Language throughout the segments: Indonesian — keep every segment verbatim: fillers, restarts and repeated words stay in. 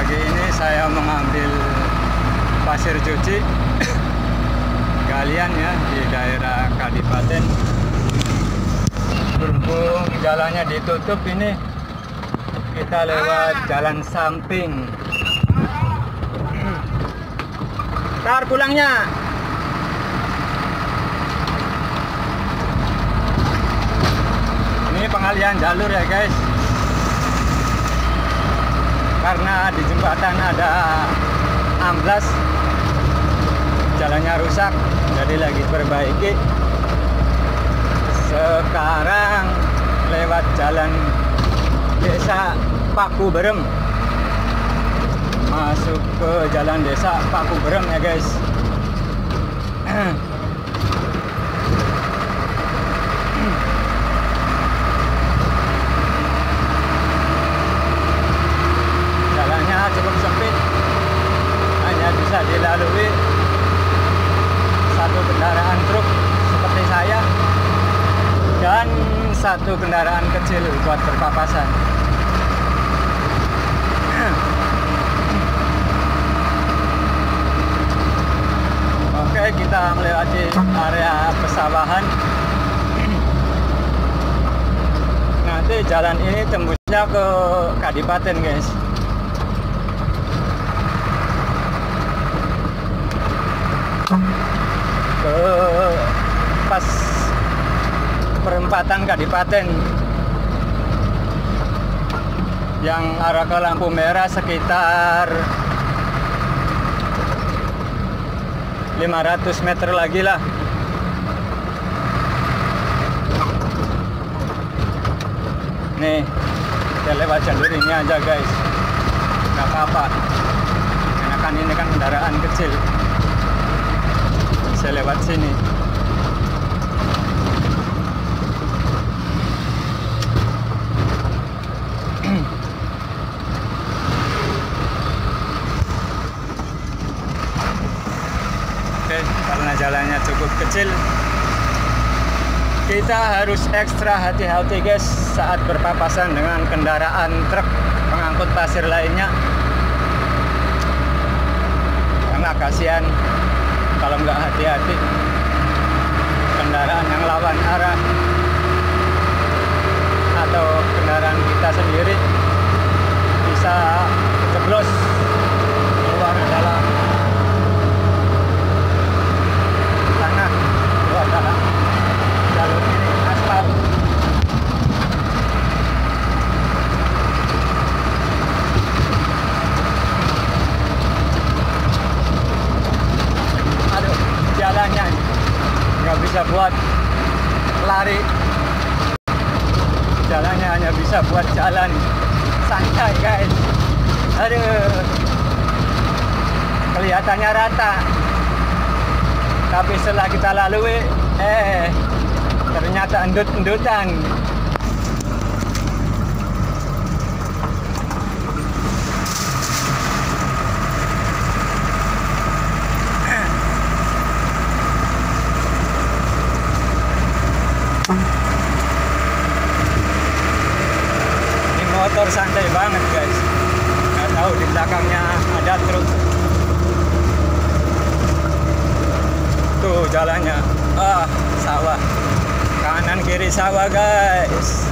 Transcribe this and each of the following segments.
Pagi ini saya mengambil pasir cuci galian ya di daerah Kadipaten. Berhubung jalannya ditutup ini, kita lewat jalan samping. Ntar pulangnya. Ini pengalihan jalur ya guys, karena di jembatan ada amblas, jalannya rusak, jadi lagi perbaiki. Sekarang lewat jalan desa Paku Berem, masuk ke jalan desa Paku Berem ya guys. Jalannya cukup sempit, hanya bisa dilalui satu kendaraan truk seperti saya dan satu kendaraan kecil buat berpapasan. Oke, kita melewati area pesawahan. Nanti jalan ini tembusnya ke Kadipaten guys. Ke pas perempatan Kadipaten yang arah ke lampu merah sekitar lima ratus meter lagi lah. Nih, kita lewat jalur ini aja guys, nggak apa-apa, karena kan ini kan kendaraan kecil, saya lewat sini. Oke, karena jalannya cukup kecil, kita harus ekstra hati-hati guys saat berpapasan dengan kendaraan truk pengangkut pasir lainnya, karena kasihan kalau nggak hati-hati kendaraan yang lawan arah atau kendaraan kita sendiri bisa jeblos keluar dalam tanah, keluar dalam jalur ini aspal. Aduh, jalannya nggak bisa buat lari, jalannya hanya bisa buat jalan santai guys. Aduh, kelihatannya rata, tapi setelah kita lalui eh ternyata endut-endutan. Ini motor santai banget guys, nggak tahu di belakangnya ada truk. Tuh jalannya, ah sawah, kanan kiri sawah guys.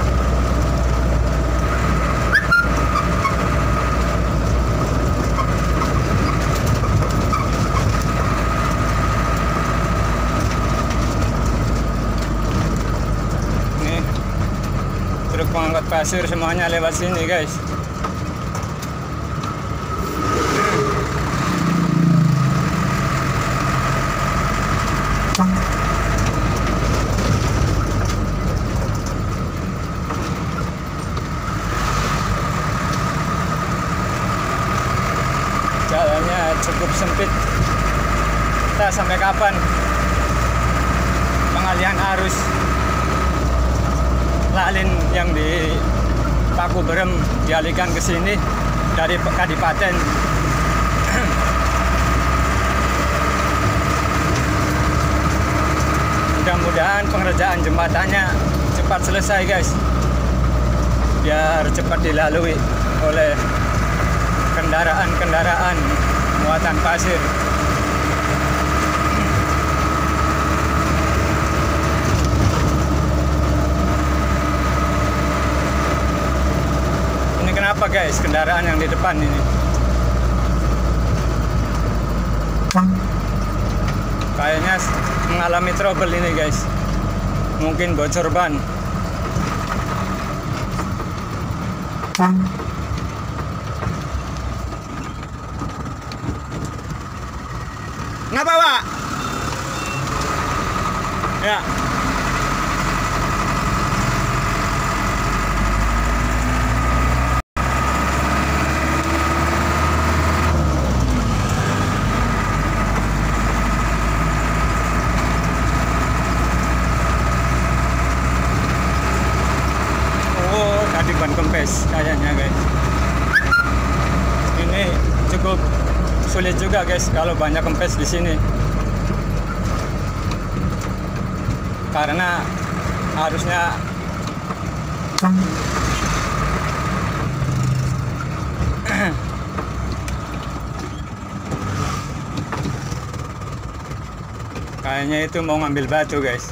Nih truk pengangkut pasir semuanya lewat sini guys. Jalannya cukup sempit. Kita sampai kapan pengalihan arus lalin yang di Paku Berem dialihkan ke sini dari Kadipaten? Mudah-mudahan pengerjaan jembatannya cepat selesai guys, biar cepat dilalui oleh kendaraan kendaraan-kendaraan muatan pasir. Ini kenapa guys kendaraan yang di depan ini? Kayaknya mengalami trouble ini guys. Mungkin bocor ban. Kenapa Pak? Ya. Tadi ban kempes kayaknya guys. Ini cukup sulit juga guys kalau banyak kempes di sini. Karena harusnya kayaknya itu mau ngambil batu guys.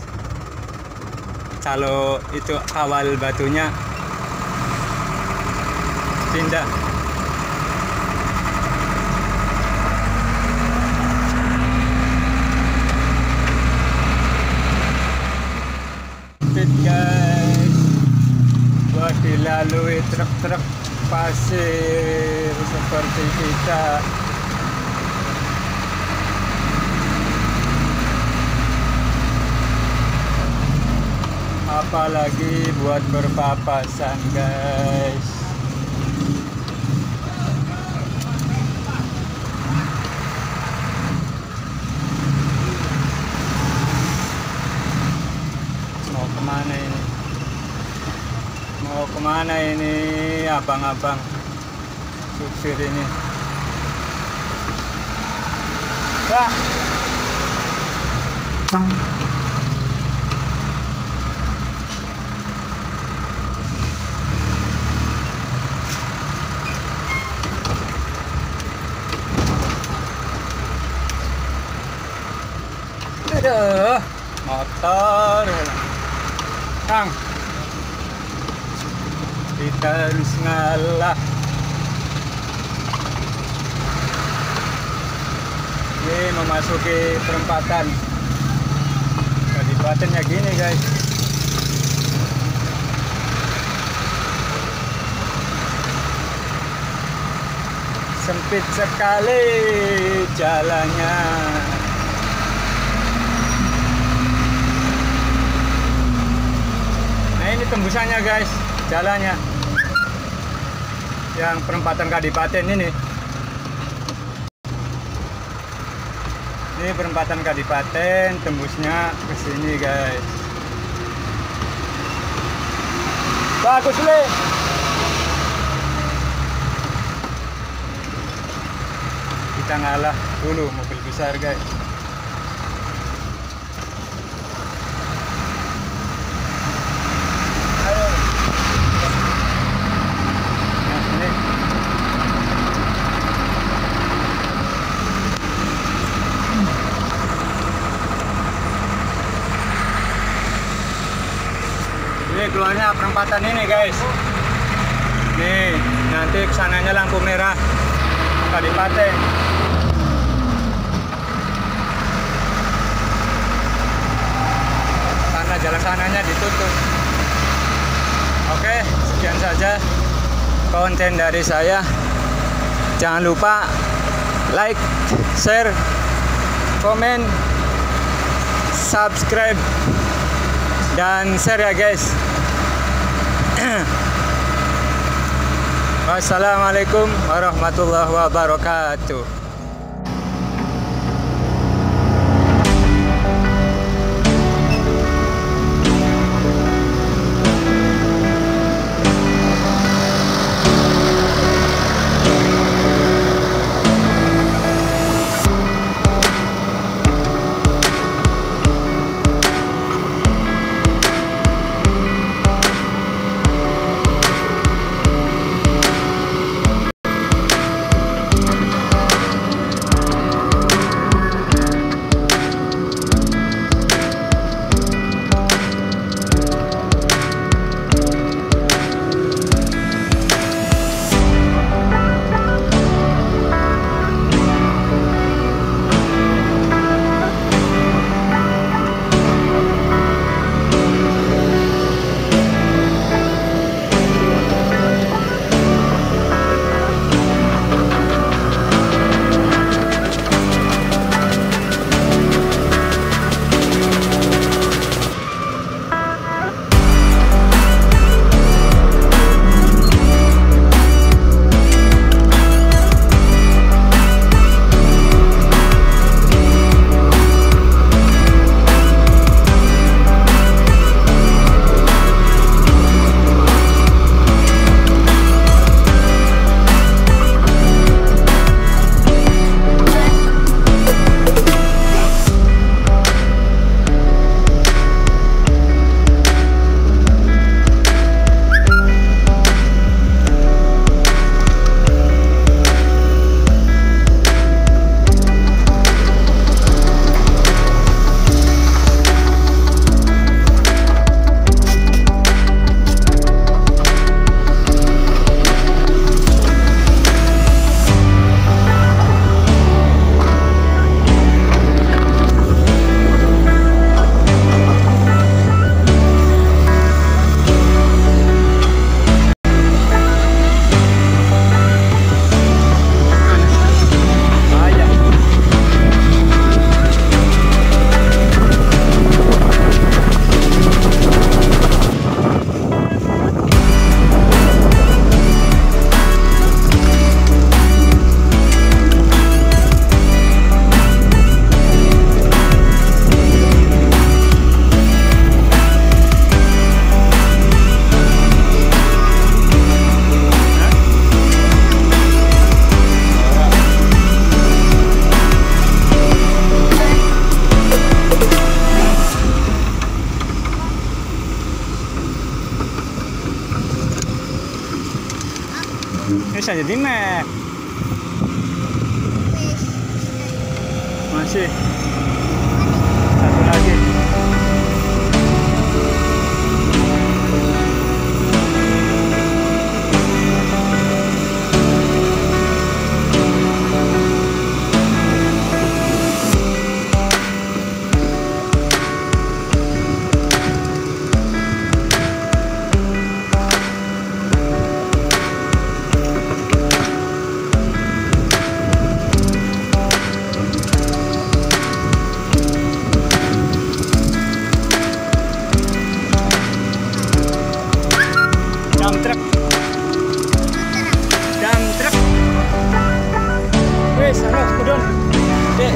Kalau itu awal batunya pindah. Guys, buat dilalui truk-truk pasir seperti kita. Apalagi buat berpapasan guys. Mau kemana ini? Mau kemana ini abang-abang supir ini? Wah. Aduh, motor. Kang, kita harus ngalah. Ini memasuki perempatan. Kadipatennya gini guys. Sempit sekali jalannya. Ini tembusannya guys, jalannya yang perempatan Kadipaten ini. Ini perempatan Kadipaten, tembusnya ke sini guys. Bagus Le. Kita ngalah dulu mobil besar guys. Ini keluarnya perempatan ini guys. Nih, nanti kesananya lampu merah Kadipaten. Karena jalan sananya ditutup. Oke, sekian saja konten dari saya. Jangan lupa like, share, komen, subscribe, dan share ya guys. Wassalamualaikum warahmatullahi wabarakatuh. bisa jadi meh. Masih satu lagi. Dump truck. Dump truck. Wes, ano, kudon. Dek.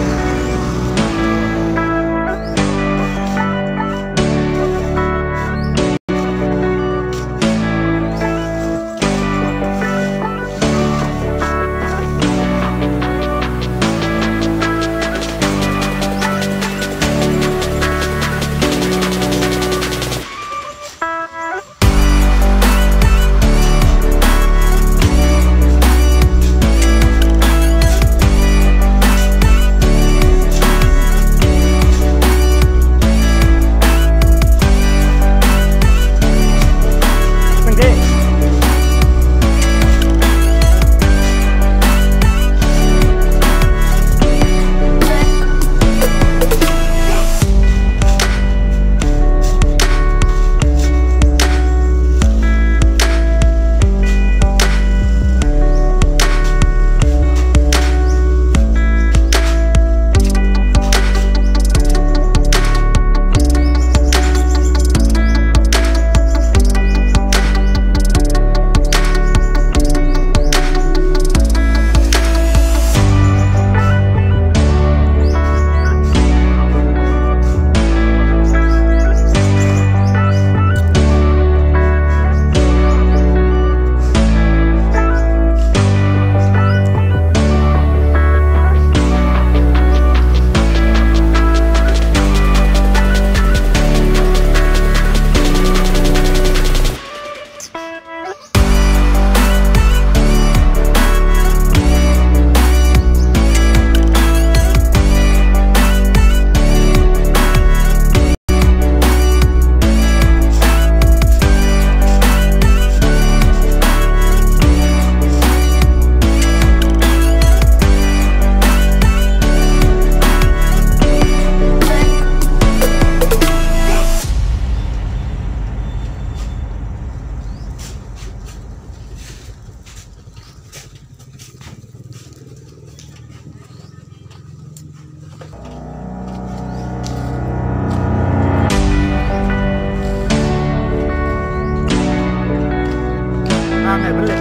Nah, beli.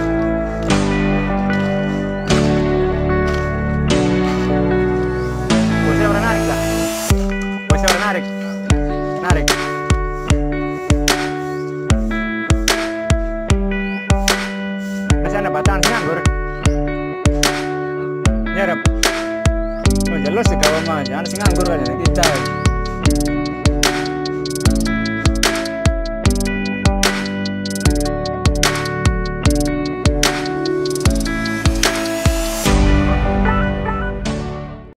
Bosnya udah narik dah. Bosnya udah narik. Narik. Masih ada batang sih nganggur. Nyerap. Oh, jelas sih kalau mah jangan sih nganggur aja kita.